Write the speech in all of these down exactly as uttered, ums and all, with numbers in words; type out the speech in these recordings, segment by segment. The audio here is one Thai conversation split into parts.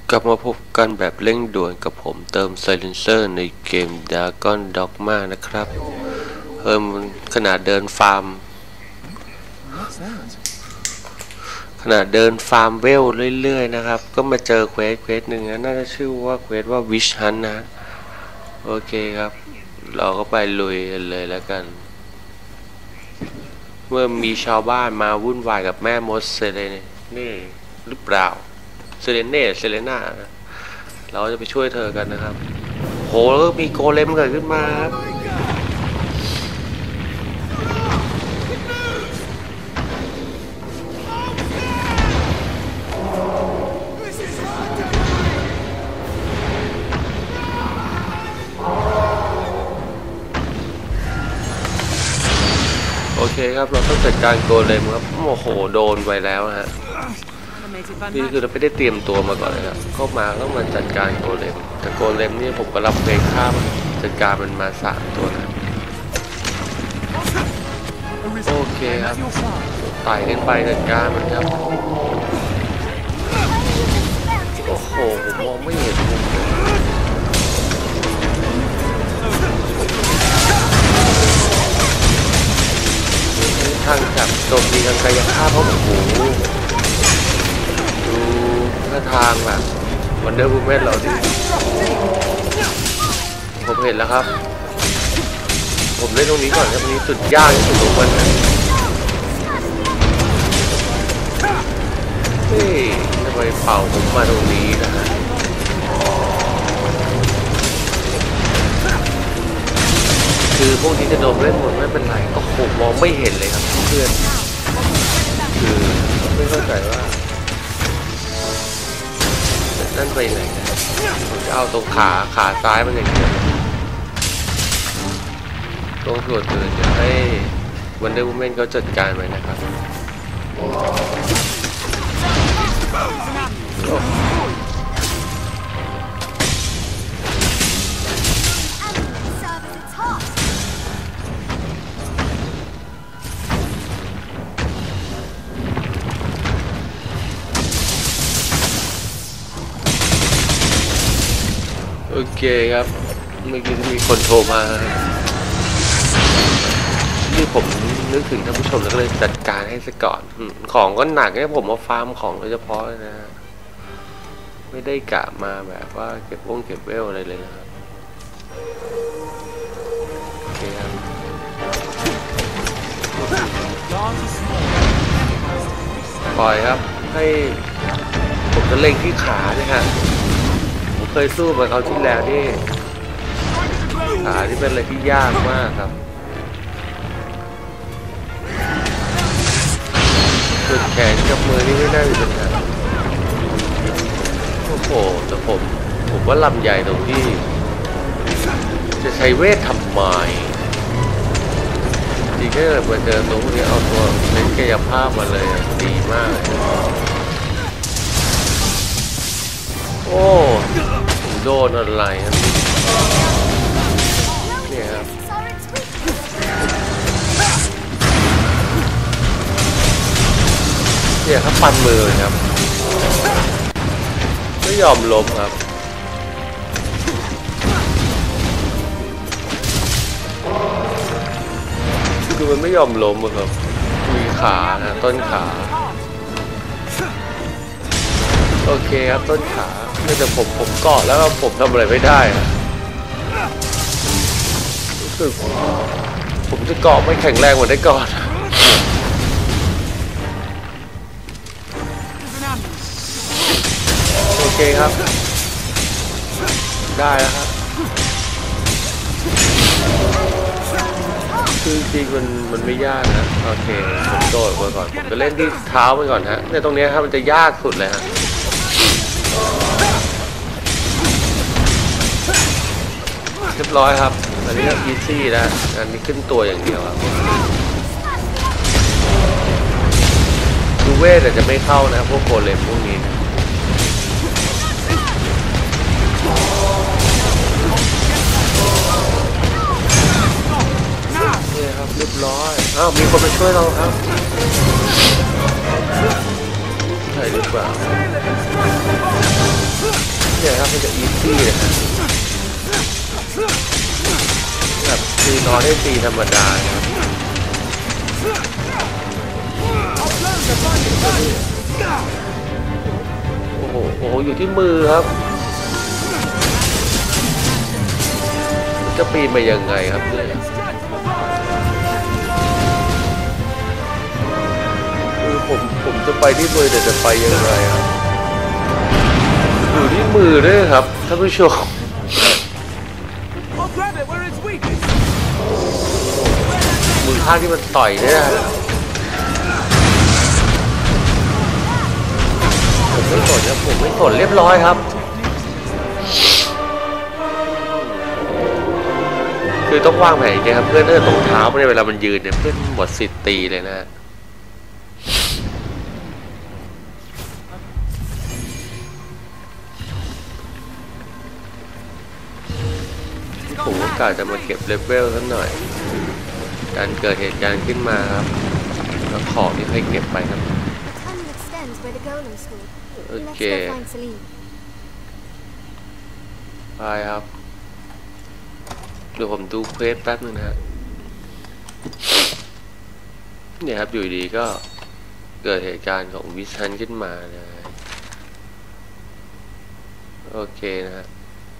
กลับมาพบกันแบบเร่งด่วนกับผมเติมไซเลนเซอร์ในเกม Dragon Dogma นะครับเพิ่มขนาดเดินฟาร์มขนาดเดินฟาร์มเวลเรื่อยๆนะครับก็มาเจอเควสเควสหนึ่งนะน่าจะชื่อว่าเควสว่า Witch Hunt นะโอเคครับเราก็ไปลุยกันเลยแล้วกันเมื่อมีชาวบ้านมาวุ่นวายกับแม่มดเซเลนี่หรือเปล่าเซเลเน่เซเลน่าเราจะไปช่วยเธอกันนะครับโหแล้วก็มีโกเลมเกิดขึ้นมาครับโอเคครับเราต้องจัดการโกเลมครับโอ้โหโดนไปแล้วฮะนี่คือเราไม่ได้เตรียมตัวมาก่อนเลยครับเข้ามาต้องมาจัดการโกเลมแต่โกเลมนี่ผมก็รับเพลงข้ามจัดการมันมาสามตัวนะโอเคครับไต่ขึ้นไปจัดการมันครับโอ้โหผมมองไม่เห็นมุมเลยทางจับโจมตีทางกายภาพเพราะโอ้โหดูท่าทางแบบวันเดอร์วูแมนเราดิผมเห็นแล้วครับผมเล่นตรงนี้ก่อนครับตรงนี้สุดยากที่สุดของมันนะเฮ้ยทำไมเป่าผมมาตรงนี้นะฮะคือพวกนี้จะโดนเล่นหมดไม่เป็นไรก็ผมมองไม่เห็นเลยครับเพื่อนคือไม่เข้าใจว่านั่นไปไหนนะผมจะเอาตรงขาขาซ้ายมันอย่างเดียวตรงส่วนอื่นจะให้วันเดอร์วูแมนเขาจัดการไว้นะครับโอเคครับเมื่อกี้มีคนโทรมาที่ผมนึกถึงท่านผู้ชมแล้วก็เลยจัดการให้ซะก่อนของก็หนักให้ผมมาฟาร์มของโดยเฉพาะนะฮะไม่ได้กะมาแบบว่าเก็บวงเก็บเวลอะไรเลยนะครับโอเคครับปล่อยครับให้ผมจะเล็งที่ขาเนี่ยฮะผมเคยสู้มาเขาที่แล้วนี่ขาที่เป็นอะไรที่ยากมากครับส่วนแขนกับมือนี่ไม่ได้มีปัญหาโอ้โหแต่ผมผมว่าลำใหญ่ตรงที่จะใช้เวททำไมจริงๆถ้าเกิดมาเจอตัวพวกนี้เอาตัวเล่นกายภาพมาเลยดีมากเลยโอ้ผมโดนอะไรครับเนี่ยครับเนี่ยครับปันมือครับไม่ยอมล้มครับคือมันไม่ยอมล้มครับมีขานะต้นขาโอเคครับต้นขาแต่ผมผมเกาะแล้วผมทำอะไรไม่ได้รู้สึกผมจะเกาะไม่แข็งแรงเหมือนได้ก่อนโอเคครับได้แล้วครับคือจริงมันมันไม่ยากนะโอเคผมโดดมาก่อนผมจะเล่นที่เท้าไปก่อนฮะในตรงนี้ครับมันจะยากสุดเลยฮะเรียบร้อยครับอันนี้ก็อีซี่นะอันนี้ขึ้นตัวอย่างเดียวครับดูเวทอาจจะไม่เข้านะพวกโกเลมพวกนี้นี่ครับเรียบร้อยอ้าวมีคนมาช่วยเราครับใช่หรือเปล่าได้ตีธรรมดาครับโอ้โหโอ้โหอยู่ที่มือครับจะปีนไปยังไงครับเนี่ยคือผมผมจะไปที่มือแต่จะไปยังไงครับอยู่ที่มือด้วยครับท่านผู้ชมมือข้างที่มันต่อยเนี่ยผมไม่สนครับผมไม่สนเรียบร้อยครับคือต้องวางแผนอย่างครับเพื่อนเออตรงเท้าเนี่ยเวลามันยืนเนี่ยเพื่อนหมดสิทธิ์ตีเลยนะผมก็กะจะมาเก็บเลเวลสักหน่อยการเกิดเหตุการณ์ขึ้นมาครับแล้วของที่ให้เก็บไปครับโอเคไปครับเดี๋ยวผมดูเควสแป๊บนึงนะฮะเนี่ยครับอยู่ดีก็เกิดเหตุการณ์ของวิชันขึ้นมานะโอเคนะฮะ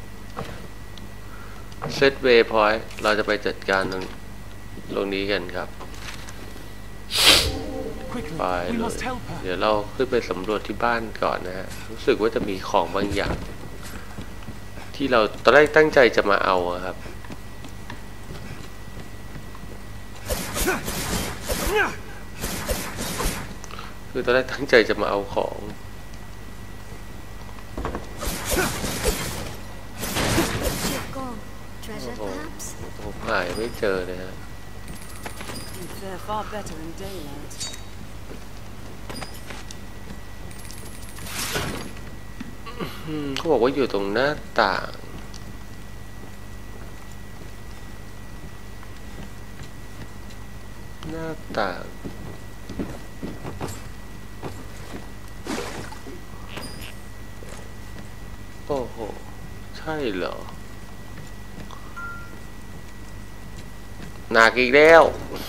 เซตเวย์พอยต์เราจะไปจัดการตรงตรงนี้กันครับไปเลยเดี๋ยวเราขึ้นไปสำรวจที่บ้านก่อนนะฮะรู้สึกว่าจะมีของบางอย่างที่เราตอนแรกตั้งใจจะมาเอาครับคือตอนแรกตั้งใจจะมาเอาของโอ้โหผมหายไม่เจอเลยฮะเขาบอกว่าอยู่ตรงหน้าต่างหน้าต่างโอ้โหใช่เหรอหนักอีกแล้ว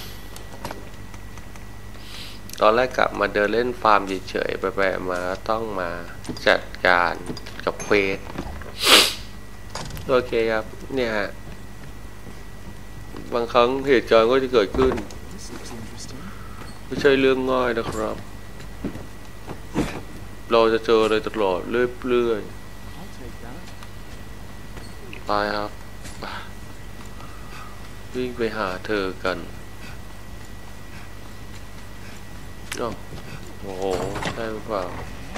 ตอนแรกกลับมาเดินเล่นฟาร์มเฉยๆไปๆมาต้องมาจัดการกับเควสโอเคครับเนี่ยฮะบางครั้งเหตุการณ์ก็จะเกิดขึ้นไม่ใช่เรื่องง่ายนะครับเราจะเจออะไรตลอดเรื่อยๆไปครับวิ่งไปหาเธอกันโอ้โหใช่หรือเปล่า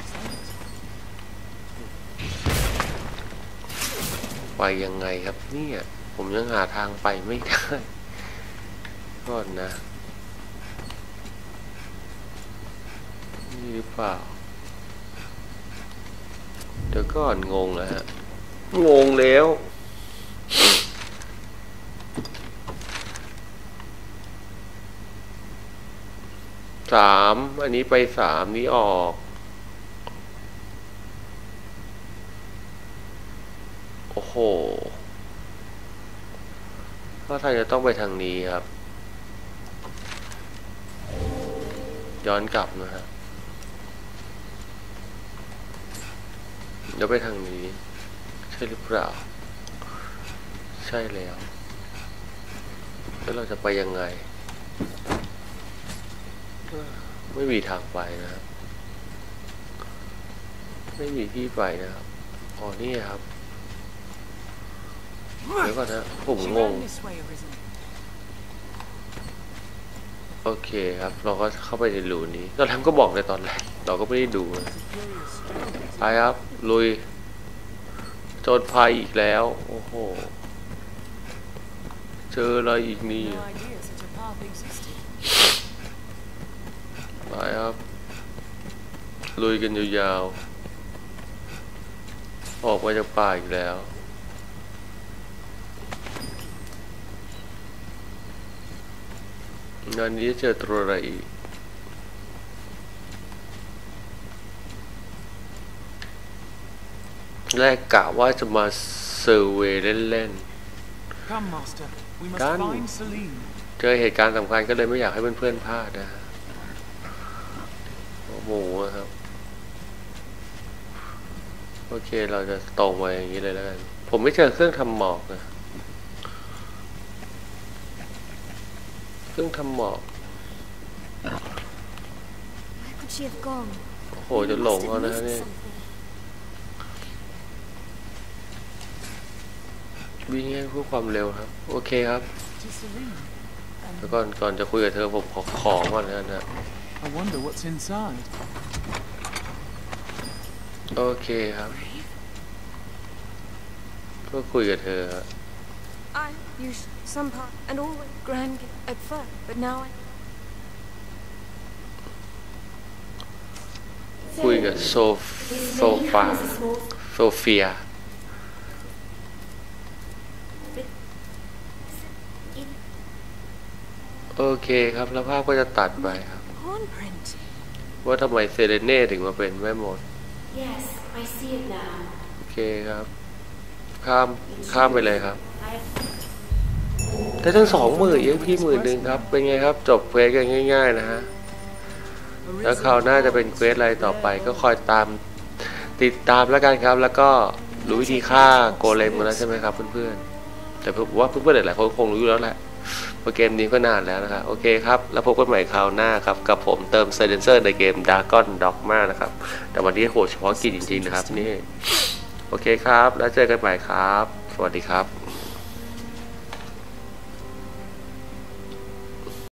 ไปยังไงครับเนี่ยผมยังหาทางไปไม่ได้ก่อนนะนี่หรือเปล่าเดี๋ยวก่อนงงแล้วฮะงงแล้วสามอันนี้ไปสามนี้ออกโอ้โหก็ถ้าจะต้องไปทางนี้ครับย้อนกลับนะฮะเดี๋ยวไปทางนี้ใช่หรือเปล่าใช่แล้วแล้วเราจะไปยังไงไม่มีทางไปนะครับไม่มีที่ไปนะครับอ๋อนี่ครับเดี๋ยวก่อนนะผมงงโอเคครับเราก็เข้าไปในรูนี้เราทำก็บอกในตอนแรกเราก็ไม่ได้ดูนะไปครับลุยโจรภัยอีกแล้วโอ้โหเจออะไรอีกนี่ไปครับลุยกันยาวๆออกมาจากป่าอีกแล้วงานนี้เจอตัวอะไรอีกแรกกะว่าจะมาเซอร์เวย์เล่นๆดันเจอเหตุการณ์สำคัญก็เลยไม่อยากให้เพื่อนๆพลาดนะฮะโอ้โหครับโอเคเราจะตรงไปอย่างนี้เลยแล้วกันผมไม่เจอเครื่องทำหมอกนะเครื่องทำหมอกโอ้โหจะหลงเอานะนี่วิ่งให้เพื่อความเร็วครับโอเคครับแล้วก่อนก่อนจะคุยกับเธอผมขอของก่อนนะนะโอเคครับก็คุยกับเธอครับคุยกับโซโซฟาโซเฟียโอเคครับแล้วภาพก็จะตัดไปครับว่าทำไมเซเลเน่ถึงมาเป็นแม่มดโอเคครับข้ามข้ามไปเลยครับได้ทั้งสองหมื่นยังพี่หมื่นหนึ่งครับเป็นไงครับจบเควสกันง่ายๆนะฮะแล้วคราวหน้าจะเป็นเควสอะไรต่อไปก็คอยตามติดตามแล้วกันครับแล้วก็รู้วิธีฆ่าโกเลมกันแล้วใช่ไหมครับเพื่อนๆแต่ผมว่าเพื่อนๆหลายๆคนคงรู้อยู่แล้วแหละเพราะเกมนี้ก็นานแล้วนะครับโอเคครับแล้วพบกันใหม่คราวหน้าครับกับผมเติมไซเลนเซอร์ในเกม Dragon Dogma นะครับแต่วันนี้โหเฉพาะกิจจริงๆนะครับนี่โอเคครับแล้วเจอกันใหม่ครับสวัสดีครับ